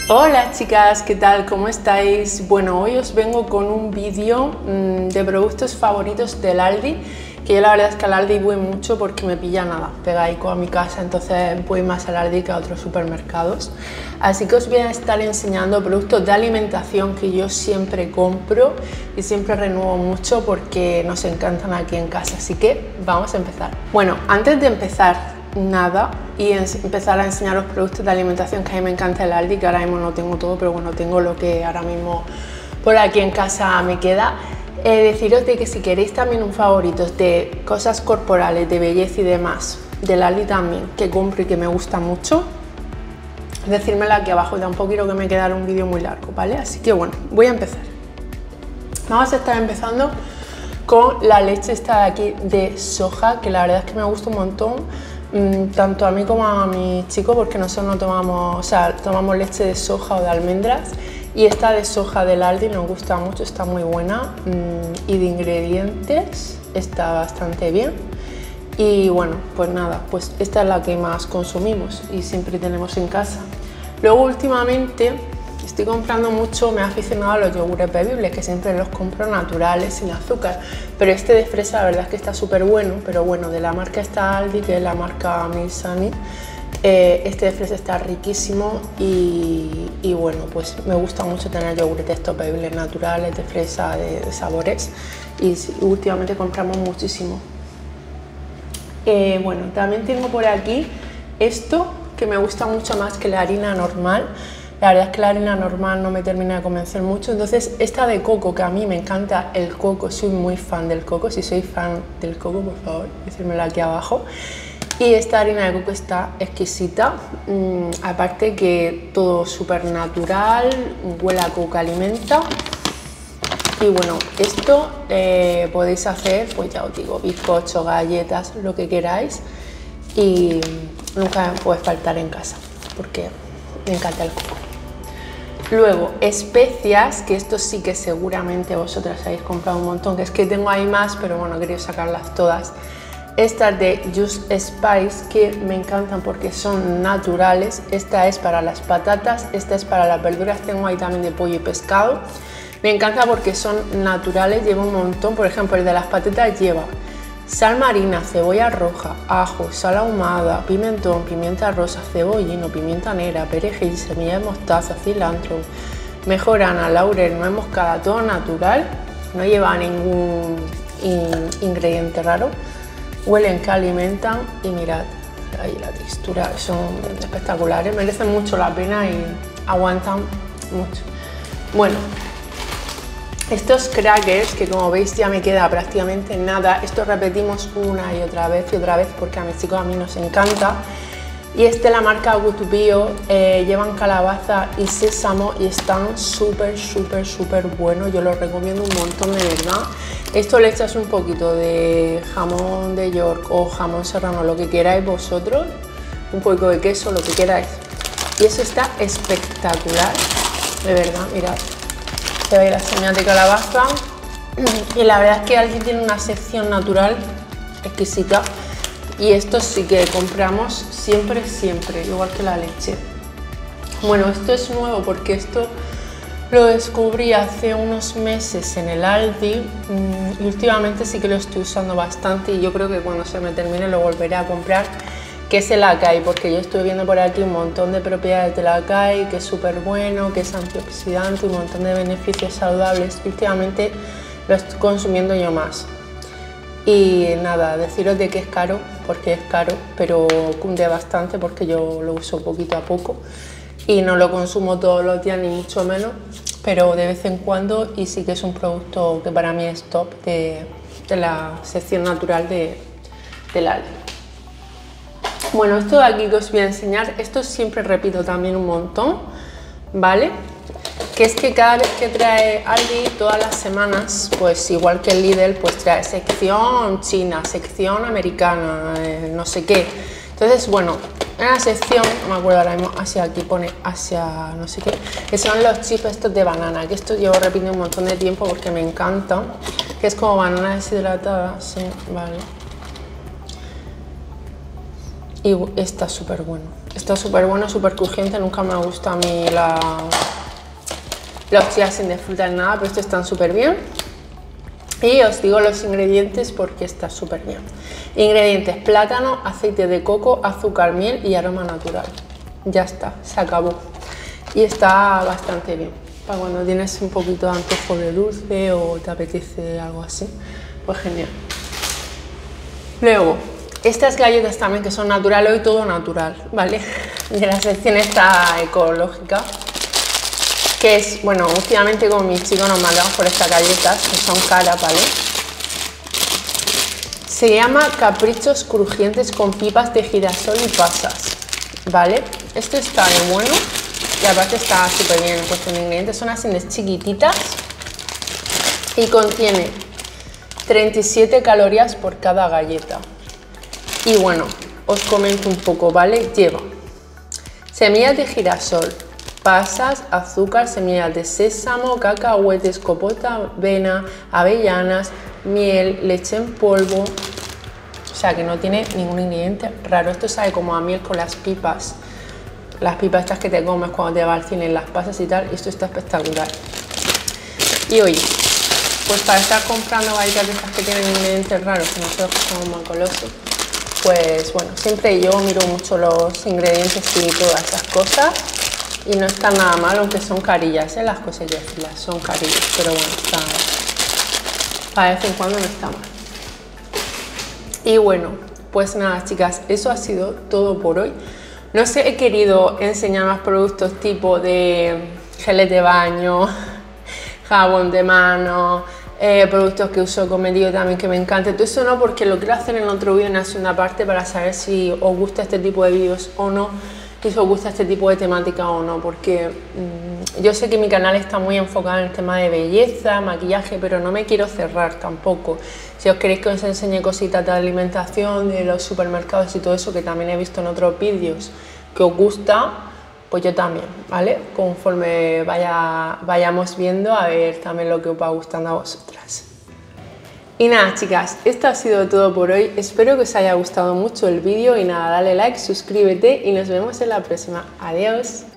Hola chicas, ¿qué tal? ¿Cómo estáis? Bueno, hoy os vengo con un vídeo de productos favoritos del Aldi, que yo la verdad es que al Aldi voy mucho porque me pilla nada, pegaico a mi casa, entonces voy más al Aldi que a otros supermercados. Así que os voy a estar enseñando productos de alimentación que yo siempre compro y siempre renuevo mucho porque nos encantan aquí en casa, así que vamos a empezar. Bueno, antes de empezar nada y empezar a enseñar los productos de alimentación que a mí me encanta el Aldi, que ahora mismo no tengo todo, pero bueno, tengo lo que ahora mismo por aquí en casa me queda. Deciros de que si queréis también un favorito de cosas corporales, de belleza y demás, del Aldi también, que compro y que me gusta mucho, decírmelo aquí abajo, tampoco quiero que me quedara un vídeo muy largo, ¿vale? Así que bueno, voy a empezar. Vamos a estar empezando con la leche esta de aquí de soja, que la verdad es que me gusta un montón. Tanto a mí como a mi chico, porque nosotros no tomamos, o sea, tomamos leche de soja o de almendras, y esta de soja del Aldi nos gusta mucho, está muy buena, y de ingredientes está bastante bien. Y bueno, pues nada, pues esta es la que más consumimos y siempre tenemos en casa. Luego últimamente estoy comprando mucho, me he aficionado a los yogures bebibles, que siempre los compro naturales, sin azúcar, pero este de fresa la verdad es que está súper bueno, pero bueno, de la marca esta Aldi, que es la marca Milsani, este de fresa está riquísimo y bueno, pues me gusta mucho tener yogures de estos bebibles naturales, de fresa, de sabores, y últimamente compramos muchísimo. Bueno, también tengo por aquí esto, que me gusta mucho más que la harina normal. La verdad es que la harina normal no me termina de convencer mucho, entonces esta de coco, que a mí me encanta el coco, soy muy fan del coco. Si sois fan del coco, por favor, decírmelo aquí abajo. Y esta harina de coco está exquisita, aparte que todo súper natural, huele a coco, alimenta. Y bueno, esto podéis hacer, pues ya os digo, bizcocho, galletas, lo que queráis, y nunca me puede faltar en casa, porque me encanta el coco. Luego, especias, que esto sí que seguramente vosotras habéis comprado un montón, que es que tengo ahí más, pero bueno, he querido sacarlas todas. Estas de Just Spice, que me encantan porque son naturales. Esta es para las patatas, esta es para las verduras, tengo ahí también de pollo y pescado. Me encanta porque son naturales, lleva un montón. Por ejemplo, el de las patatas lleva sal marina, cebolla roja, ajo, sal ahumada, pimentón, pimienta rosa, cebollino, pimienta negra, perejil, semilla de mostaza, cilantro, mejorana, laurel, nuez moscada, todo natural, no lleva ningún ingrediente raro. Huelen que alimentan y mirad, ahí la textura, son espectaculares, merecen mucho la pena y aguantan mucho. Bueno, estos crackers, que como veis ya me queda prácticamente nada, estos repetimos una y otra vez porque a mis chicos, a mí nos encanta. Y este de la marca Good to Bio, llevan calabaza y sésamo y están súper buenos, yo los recomiendo un montón, de verdad. Esto le echas un poquito de jamón de York o jamón serrano, lo que queráis vosotros, un poco de queso, lo que queráis, y eso está espectacular, de verdad. Mirad, se ve la semilla de calabaza, y la verdad es que alguien tiene una sección natural exquisita, y esto sí que compramos siempre, igual que la leche. Bueno, esto es nuevo porque esto lo descubrí hace unos meses en el Aldi, y últimamente sí que lo estoy usando bastante, y yo creo que cuando se me termine lo volveré a comprar, que es el Acai, porque yo estoy viendo por aquí un montón de propiedades del Acai, que es súper bueno, que es antioxidante, un montón de beneficios saludables. Últimamente lo estoy consumiendo yo más. Y nada, deciros de que es caro, porque es caro, pero cunde bastante porque yo lo uso poquito a poco y no lo consumo todos los días ni mucho menos, pero de vez en cuando, y sí que es un producto que para mí es top de la sección natural del Aldi. Bueno, esto de aquí que os voy a enseñar, esto siempre repito también un montón, ¿vale? Que es que cada vez que trae Aldi, todas las semanas, pues igual que el Lidl, pues trae sección china, sección americana, no sé qué. Entonces, bueno, en la sección, no me acuerdo ahora mismo, hacia aquí pone hacia no sé qué, que son los chips estos de banana, que esto llevo repitiendo un montón de tiempo porque me encantan, que es como banana deshidratada, sí, vale. Y está súper bueno. Está súper bueno, súper crujiente. Nunca me gusta a mí los chia sin de fruta ni nada, pero estos están súper bien. Y os digo los ingredientes porque está súper bien. Ingredientes: plátano, aceite de coco, azúcar, miel y aroma natural. Ya está, se acabó. Y está bastante bien para cuando tienes un poquito de antojo de dulce o te apetece algo así, pues genial. Luego, estas galletas también que son naturales, hoy todo natural, ¿vale? De la sección esta ecológica, que es, bueno, últimamente con mis chicos nos mandamos por estas galletas, que son caras, ¿vale? Se llama Caprichos Crujientes con pipas de girasol y pasas, ¿vale? Esto está de bueno y aparte está súper bien puesto en ingredientes. Son así chiquititas y contiene 37 calorías por cada galleta. Y bueno, os comento un poco, ¿vale? Lleva semillas de girasol, pasas, azúcar, semillas de sésamo, cacahuetes, copota, avena, avellanas, miel, leche en polvo. O sea que no tiene ningún ingrediente raro. Esto sabe como a miel con las pipas estas que te comes cuando te vas al cine, las pasas y tal. Y esto está espectacular. Y oye, pues para estar comprando galletas de estas que tienen ingredientes raros, que nosotros que somos más golosos, pues bueno, siempre yo miro mucho los ingredientes y todas esas cosas. Y no está nada mal, aunque son carillas, las cosas que decirlas, son carillas, pero bueno, está, para vez en cuando no está mal. Y bueno, pues nada, chicas, eso ha sido todo por hoy. No os he querido enseñar más productos tipo de geles de baño, jabón de mano, productos que uso cosméticos también que me encanta. Todo eso no, porque lo quiero hacer en otro vídeo, en la segunda parte, para saber si os gusta este tipo de vídeos o no, si os gusta este tipo de temática o no, porque yo sé que mi canal está muy enfocado en el tema de belleza, maquillaje, pero no me quiero cerrar tampoco. Si os queréis que os enseñe cositas de alimentación, de los supermercados y todo eso, que también he visto en otros vídeos que os gusta, pues yo también, ¿vale? Conforme vayamos viendo, a ver también lo que os va gustando a vosotras. Y nada, chicas, esto ha sido todo por hoy. Espero que os haya gustado mucho el vídeo y nada, dale like, suscríbete y nos vemos en la próxima. Adiós.